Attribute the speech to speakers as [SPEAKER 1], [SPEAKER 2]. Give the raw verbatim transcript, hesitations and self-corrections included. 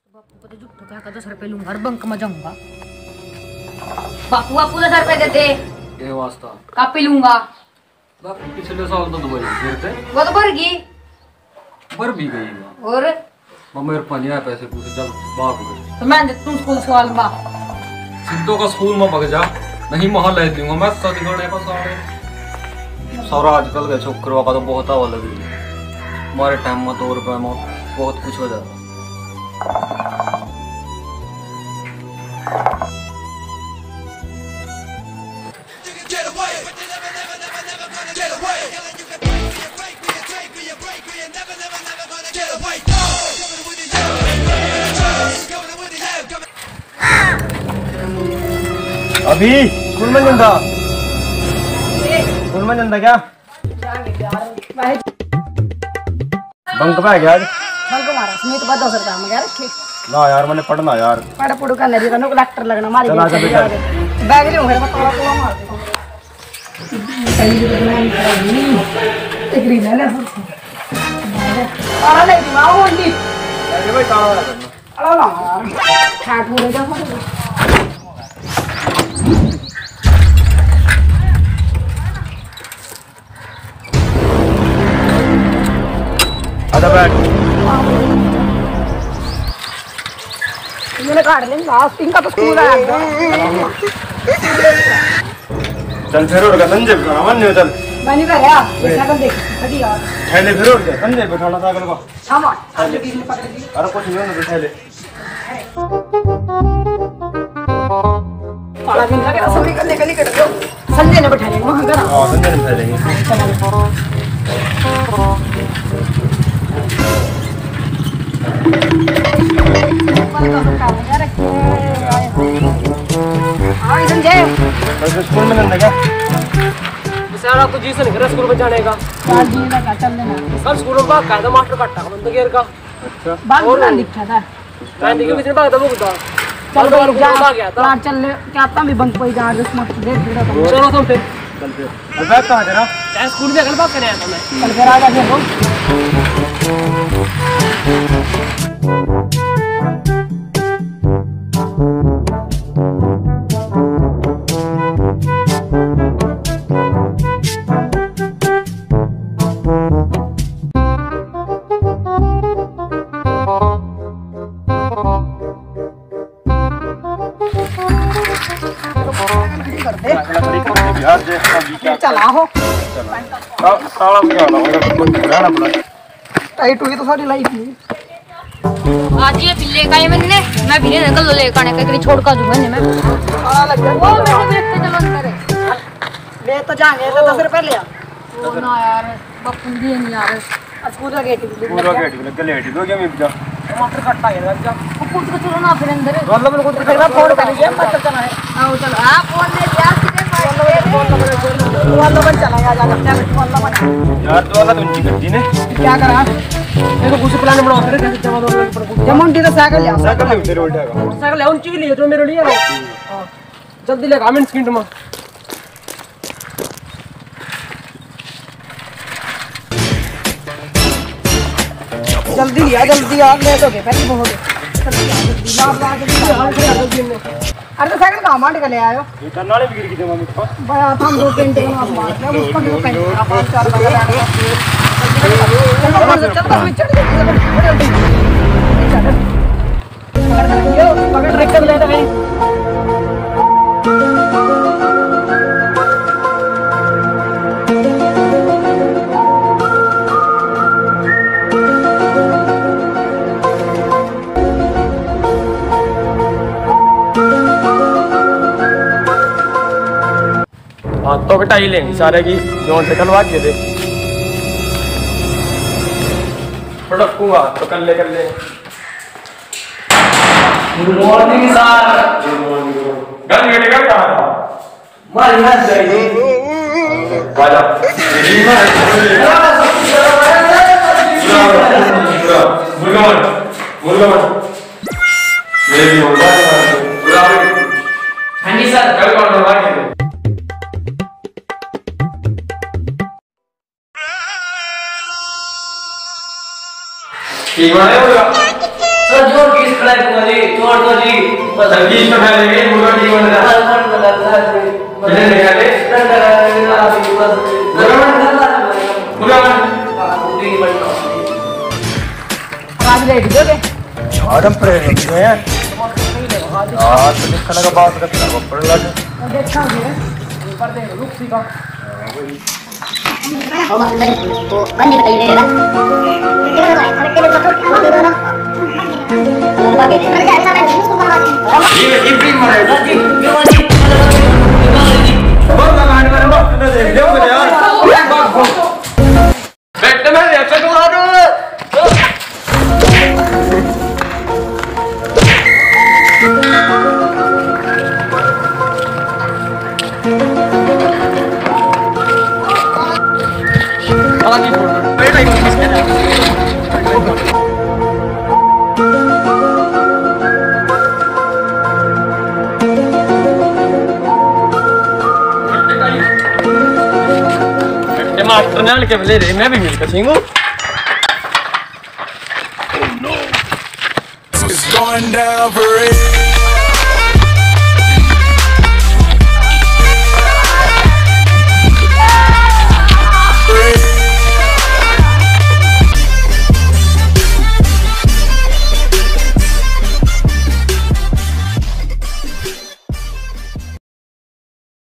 [SPEAKER 1] बापू को तो जुट क्या का दस रुपए लूंगा और बंक में जाऊंगा। बापू बापू दस रुपए देते
[SPEAKER 2] ये वास्ता
[SPEAKER 1] कापी लूंगा।
[SPEAKER 2] बापू पिछले साल तो दुबई गए थे।
[SPEAKER 1] वो तो भर गई
[SPEAKER 2] भर भी गई
[SPEAKER 1] और
[SPEAKER 2] मेरे पास नहीं आए पैसे पूरे जब भाग गए
[SPEAKER 1] तो मैं तू स्कूल सवाल बा
[SPEAKER 2] सिद्धो का स्कूल में भग जा नहीं वहां ले दूंगा मैं शादी करने का सारे सारा आजकल के छोकरों का तो बहुत हवा लग रही है। हमारे टाइम में दो रुपए में बहुत कुछ हो जाता।
[SPEAKER 3] अभी स्कूल में जंदा स्कूल में जंदा क्या बंक पे गया
[SPEAKER 1] बंक मारा सुमित बा दस रुपए में क्या रखे
[SPEAKER 3] ना यार मैंने पढ़ना यार
[SPEAKER 1] पढ़ पढ़ू का नहीं करना कलेक्टर लगना मारी
[SPEAKER 3] चला जा बेटा
[SPEAKER 1] बैग ले मेरे पत्ता वाला मार दे एक रील ले ताला ले दी माओ अंडी
[SPEAKER 3] अरे भाई ताला वाला करना
[SPEAKER 1] अला ना खाट हो जा
[SPEAKER 3] आधा बैठ
[SPEAKER 1] मैंने काट लेंगे लास्ट इनका तो स्कूल आया
[SPEAKER 3] चल फिर उड़ गया संजय बिठाना मन नहीं चल
[SPEAKER 1] मैंने कहा साइकिल देख हटी यार
[SPEAKER 3] थैले फिर उड़ गया संजय बिठाना साइकिल को
[SPEAKER 1] सामान आज बीच में पकड़ ली
[SPEAKER 3] अरे कुछ नहीं होना थैले
[SPEAKER 1] पाला दिन लगे सभी करने के लिए कर दो संजय ने बैठा लेंगे वहां करा
[SPEAKER 3] हां संजय ने बैठा लेंगे स्कूल में नहीं क्या
[SPEAKER 4] सारा कुछ जी से निकल स्कूल में जाने का
[SPEAKER 1] चार दिन का चल लेना
[SPEAKER 4] सर स्कूल में भाग का मास्टर काटा का बंद गेर का
[SPEAKER 3] अच्छा
[SPEAKER 1] बाग ना लिखा था
[SPEAKER 4] मैं देखो किसी ने भाग था वो कुदा
[SPEAKER 1] चल
[SPEAKER 4] बार
[SPEAKER 1] जा
[SPEAKER 4] बार गया था
[SPEAKER 1] यार चल क्या ता भी बंक पे जा दस मिनट देर देर
[SPEAKER 4] चलो तुम फिर
[SPEAKER 3] चल फिर अब बैठ कहां तेरा
[SPEAKER 4] मैं स्कूल में अगल भाग करने आया था मैं
[SPEAKER 1] चल फिर आ जा देखो
[SPEAKER 3] यार देखो अभी क्या
[SPEAKER 1] चला हो
[SPEAKER 3] ताला भी आना होगा कुछ रहना पड़ा
[SPEAKER 1] टाइट हुई तो सारी लाइफ नहीं
[SPEAKER 5] आज ये बिल्ले का ये मैंने मैं भी निकल लो ले काने कहीं छोड़ का दूंगा नहीं मैं
[SPEAKER 1] आ लग गया वो मेरे देखते चलो अंदर ले तो जाएंगे तो दस रुपए ले आ
[SPEAKER 5] वो ना यार बापू दी नहीं यार
[SPEAKER 1] पूरा गेट भी
[SPEAKER 3] पूरा गेट भी लग लेट हो गया मैं जा
[SPEAKER 4] मास्टर काटा गया जा
[SPEAKER 5] वो पूछ के चलो ना फिर अंदर
[SPEAKER 4] मतलब मेरे को तो
[SPEAKER 1] फिर फोन कर लीजिए मत चलना है
[SPEAKER 5] आओ चलो हां फोन ले जा सीधे
[SPEAKER 1] वाला बन चला जा जा वाला बन
[SPEAKER 3] यार तो वाला तो उनकी गड्डी ने
[SPEAKER 1] क्या करा
[SPEAKER 4] देखो कुछ प्लान बनाओ फिर कैसे जमा दो
[SPEAKER 1] जमुंडी तो साइकिल ले
[SPEAKER 3] साइकिल ले तेरे उल्टा
[SPEAKER 4] मोटरसाइकिल है उनकी लिए जो मेरे लिए हां जल्दी ले कमेंट स्क्रीन में
[SPEAKER 1] जल्दी लिया जल्दी आ ले तो के पहले बहुत जल्दी लाभ ला जल्दी अरे तो साइकिल कहां मांड के ले आयो
[SPEAKER 3] ये करनाले भी गिर गई थे मम्मी पास
[SPEAKER 1] बड़ा था हम दो पेंट बना मार मैं उसको भी पेंट आप चार लगा चल चल चल जल्दी चल पकड़ ट्रैक्टर ले रहे
[SPEAKER 4] हां तो कटाई लेंगे सारे की जोन से कलवा के दे पड़कूंगा तो कर ले कर ले good morning sir good morning गन गेट का कहां था मार ना जाइए वाला मुर्गा मुर्गा मेरी होगा पूरा हां जी सर कल कौन करवा के दे ठीक है सर जो किस
[SPEAKER 6] छोड़ दो जी
[SPEAKER 4] बीस तो खा लेंगे मुर्गा नहीं बन रहा पहले निकाले मुर्गा
[SPEAKER 1] आज रेडी हो गए
[SPEAKER 3] आदम प्रेम है यार आज तो दिखने का बात करता है पड़ लगा
[SPEAKER 1] देखा है ऊपर दे रुक सी का
[SPEAKER 4] ये ये फ्री मरे बैठ में ऐसे तो आ दो मास्टर ने के ले रे मैं भी मिल के Singhu
[SPEAKER 7] It's going down for real.